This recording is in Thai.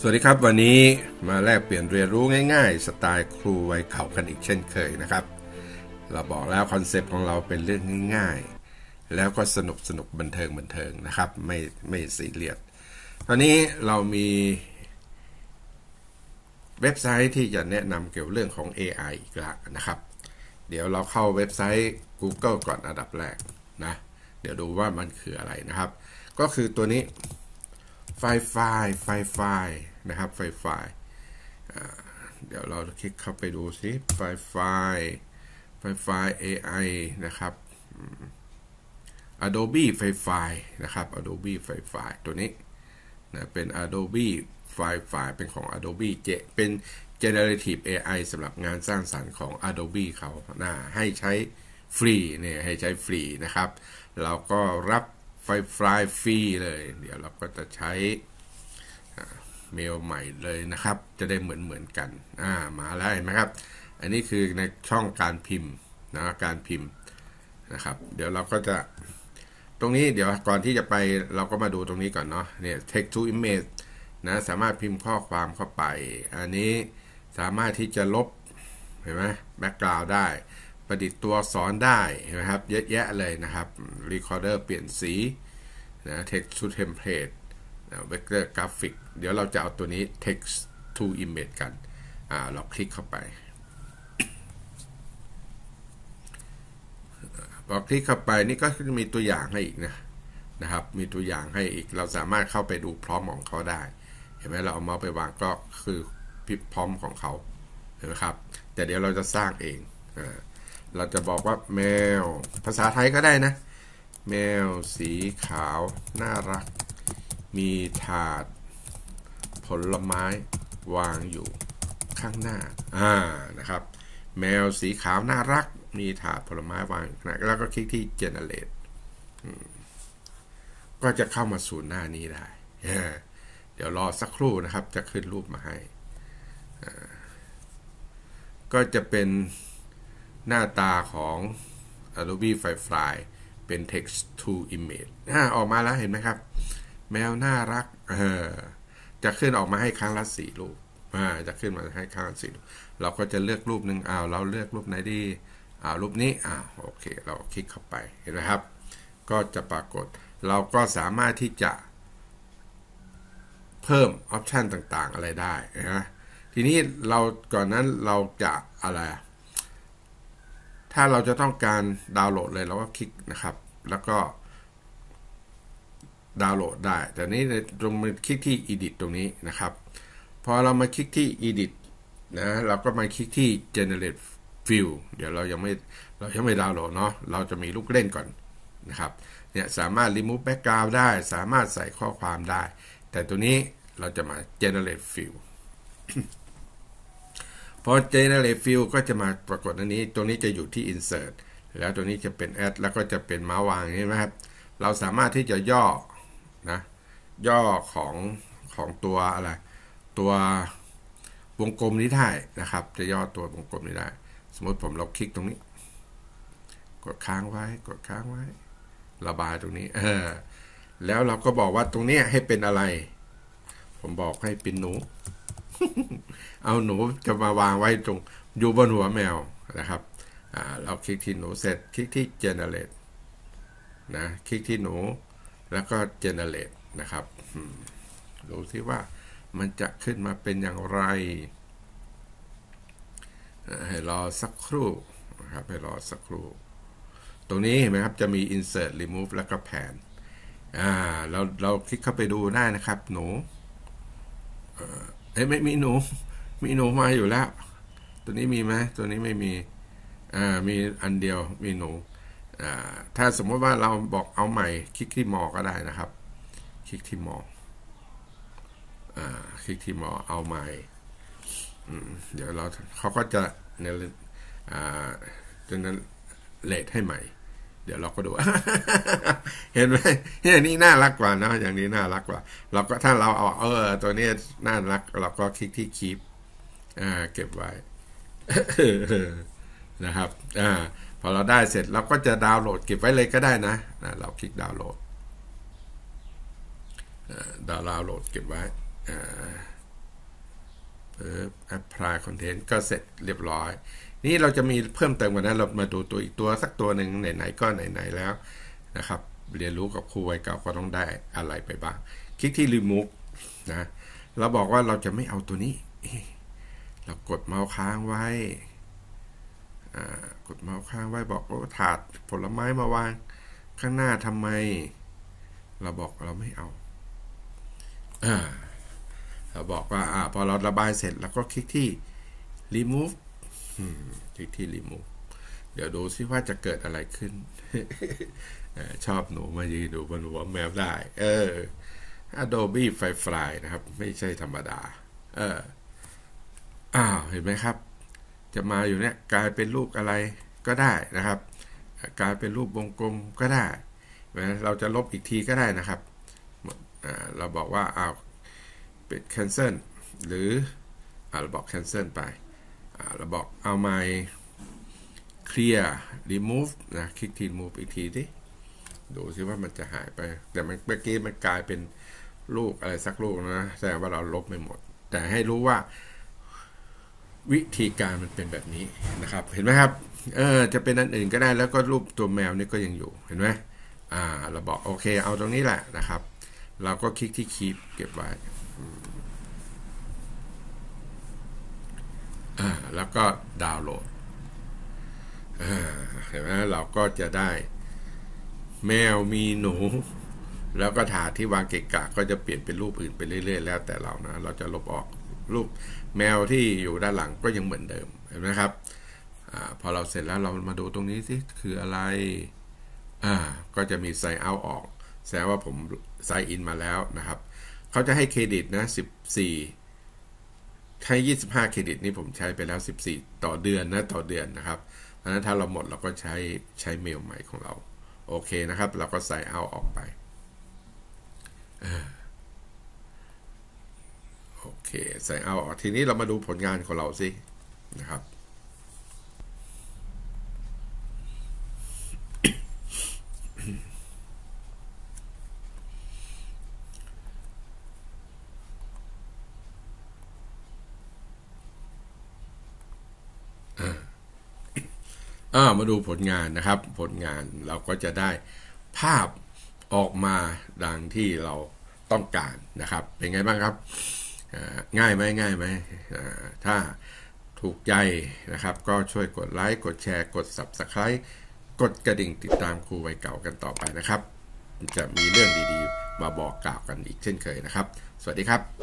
สวัสดีครับวันนี้มาแลกเปลี่ยนเรียนรู้ง่ายๆสไตล์ครูวัยเข่ากันอีกเช่นเคยนะครับเราบอกแล้วคอนเซปต์ของเราเป็นเรื่องง่ายๆแล้วก็สนุกบันเทิงนะครับไม่ซีเรียสตอนนี้เรามีเว็บไซต์ที่จะแนะนำเกี่ยวเรื่องของ AI อีกแล้วนะครับเดี๋ยวเราเข้าเว็บไซต์ Google ก่อนอันดับแรกนะเดี๋ยวดูว่ามันคืออะไรนะครับก็คือตัวนี้ไฟล์นะครับไฟล์เดี๋ยวเราคลิกเข้าไปดูสิไฟล์ AI นะครับ Adobe ไฟล์นะครับ Adobe ไฟล์ตัวนี้นะเป็น Adobe ไฟล์เป็นของ Adobe เป็น Generative AI สำหรับงานสร้างสรรค์ของ Adobe เขานะให้ใช้ฟรีเนี่ยให้ใช้ฟรีนะครับเราก็รับไฟล์ฟรีเลยเดี๋ยวเราก็จะใช้เมลใหม่เลยนะครับจะได้เหมือนกันมาแล้วเห็นไหมครับอันนี้คือในช่องการพิมพ์นะการพิมพ์นะครับเดี๋ยวเราก็จะตรงนี้เดี๋ยวก่อนที่จะไปเราก็มาดูตรงนี้ก่อนเนาะเนี่ย text to image นะสามารถพิมพ์ข้อความเข้าไปอันนี้สามารถที่จะลบเห็นไหมแบ็กกราวด์ได้ประดิษฐ์ตัวอักษรได้เห็นไหมครับเยอะแยะเลยนะครับ recorder เปลี่ยนสีนะ text to template vector graphic เดี๋ยวเราจะเอาตัวนี้ text to image กันเราคลิกเข้าไปพอคลิกเข้าไปนี่ก็จะมีตัวอย่างให้อีกนะครับมีตัวอย่างให้อีกเราสามารถเข้าไปดูพร้อมของเขาได้เห็นไหมเราเอาเมาส์ไปวางก็คือพิมพ์พร้อมของเขาเห็นไหมครับแต่เดี๋ยวเราจะสร้างเองเราจะบอกว่าแมวภาษาไทยก็ได้นะแมวสีขาวน่ารักมีถาดผลไม้วางอยู่ข้างหน้านะครับแมวสีขาวน่ารักมีถาดผลไม้วางอยู่ข้างหน้าแล้วก็คลิกที่ generate ก็จะเข้ามาสู่หน้านี้ได้เดี๋ยวรอสักครู่นะครับจะขึ้นรูปมาให้ก็จะเป็นหน้าตาของ Adobe Firefly เป็น text to image ออกมาแล้วเห็นไหมครับแมวน่ารักจะขึ้นออกมาให้ครั้งละ4รูปจะขึ้นมาให้ครั้งละ4รูปเราก็จะเลือกรูปหนึ่งเราเลือกรูปไหนดีรูปนี้โอเคเราคลิกเข้าไปเห็นไหมครับก็จะปรากฏเราก็สามารถที่จะเพิ่มออปชันต่างๆอะไรได้นะทีนี้เราก่อนนั้นเราจะอะไรถ้าเราจะต้องการดาวน์โหลดเลยเราก็คลิกนะครับแล้วก็ดาวน์โหลดได้แต่นี้ตรงมาคลิกที่ edit ตรงนี้นะครับพอเรามาคลิกที่ edit นะเราก็มาคลิกที่ generate view เดี๋ยวเรายังไม่ดาวน์โหลดเนาะเราจะมีลูกเล่นก่อนนะครับเนี่ยสามารถ remove background ได้สามารถใส่ข้อความได้แต่ตัวนี้เราจะมา generate view พอ generate view ก็จะมาปรากฏอันนี้ตรงนี้จะอยู่ที่ insert แล้วตัวนี้จะเป็น add แล้วก็จะเป็นเมาส์วางใช่ไหมครับเราสามารถที่จะย่อของตัวอะไรตัววงกลมนี้ได้นะครับจะย่อตัววงกลมนี้ได้สมมติผมเราคลิกตรงนี้กดค้างไว้ระบายตรงนี้แล้วเราก็บอกว่าตรงนี้ให้เป็นอะไรผมบอกให้เป็นหนู เอาหนูจะมาวางไว้ตรงอยู่บนหัวแมวนะครับเราคลิกที่หนูเสร็จคลิกที่ generate นะคลิกที่หนูแล้วก็ generate นะครับดูสิว่ามันจะขึ้นมาเป็นอย่างไรให้รอสักครู่นะครับให้รอสักครู่ตรงนี้เห็นไหมครับจะมี insert remove แล้วก็ pan เราคลิกเข้าไปดูได้นะครับหนูไม่มีหนูมาอยู่แล้วตัวนี้มีไหมตัวนี้ไม่มีมีอันเดียวมีหนูถ้าสมมติว่าเราบอกเอาใหม่คลิกที่มอก็ได้นะครับคลิกที่มอเอาใหม่เดี๋ยวเขาก็จะจะนั้นเลทให้ใหม่เดี๋ยวเราก็ดู เห็นไหมอย่างนี้น่ารักกว่านะอย่างนี้น่ารักกว่าเราก็ถ้าเราเอาตัวนี้น่ารักเราก็คลิกที่ keep เก็บไว้ นะครับพอเราได้เสร็จเราก็จะดาวน์โหลดเก็บไว้เลยก็ได้นะเราคลิกดาวน์โหลดเก็บไว้ apply content ก็เสร็จเรียบร้อยนี่เราจะมีเพิ่มเติมกว่านั้นเรามาดูตัวอีกตัวสักตัวหนึ่งไหนๆก็ไหนๆแล้วนะครับเรียนรู้กับครูวัยเก่าก็ต้องได้อะไรไปบ้างคลิกที่ remove นะเราบอกว่าเราจะไม่เอาตัวนี้เรากดเมาส์ค้างไว้กดเมาส์ค้างไว้บอกว่าถาดผลไม้มาวางข้างหน้าทำไมเราบอกเราไม่เอาเราบอกว่าพอเราระบายเสร็จเราก็คลิกที่ remove คลิกที่ remove เดี๋ยวดูซิว่าจะเกิดอะไรขึ้น ชอบหนูมายืนดูบนหัวแมวได้ Adobe Firefly นะครับไม่ใช่ธรรมดาเห็นไหมครับจะมาอยู่เนี่ยกลายเป็นรูปอะไรก็ได้นะครับกลายเป็นรูปวงกลมก็ได้เราจะลบอีกทีก็ได้นะครับเราบอกว่าเป็น cancel หรือเราบอก cancel ไปเราบอกเอาใหม่ clear remove นะคลิกที่ remove อีกทีดิดูซิว่ามันจะหายไปแต่เมื่อกี้มันกลายเป็นลูกอะไรสักลูกนะแสดงว่าเราลบไม่หมดแต่ให้รู้ว่าวิธีการมันเป็นแบบนี้นะครับเห็นไหมครับจะเป็นอันอื่นก็ได้แล้วก็รูปตัวแมวนี่ก็ยังอยู่เห็นไหมเราบอกโอเคเอาตรงนี้แหละนะครับเราก็คลิกที่ keep เก็บไว้แล้วก็ดาวน์โหลดเห็นไหมเราก็จะได้แมวมีหนูแล้วก็ถาดที่วางเกะกะก็จะเปลี่ยนเป็นรูปอื่นไปเรื่อยๆแล้วแต่เรานะเราจะลบออกรูปแมวที่อยู่ด้านหลังก็ยังเหมือนเดิมเห็นไหมครับพอเราเสร็จแล้วเรามาดูตรงนี้สิคืออะไรก็จะมี sign out ออกแสดงว่าผม sign in มาแล้วนะครับเขาจะให้เครดิตนะ14ให้25เครดิตนี่ผมใช้ไปแล้ว14ต่อเดือนนะต่อเดือนนะครับเพราะฉะนั้นถ้าเราหมดเราก็ใช้เมลใหม่ของเราโอเคนะครับเราก็ sign out ออกไปโอเคใส่เอาทีนี้เรามาดูผลงานของเราสินะครับมาดูผลงานนะครับผลงานเราก็จะได้ภาพออกมาดังที่เราต้องการนะครับเป็นไงบ้างครับง่ายไหมถ้าถูกใจนะครับก็ช่วยกดไลค์กดแชร์กด Subscribe กดกระดิ่งติดตามครูวัยเก่ากันต่อไปนะครับจะมีเรื่องดีๆมาบอกกล่าวกันอีกเช่นเคยนะครับสวัสดีครับ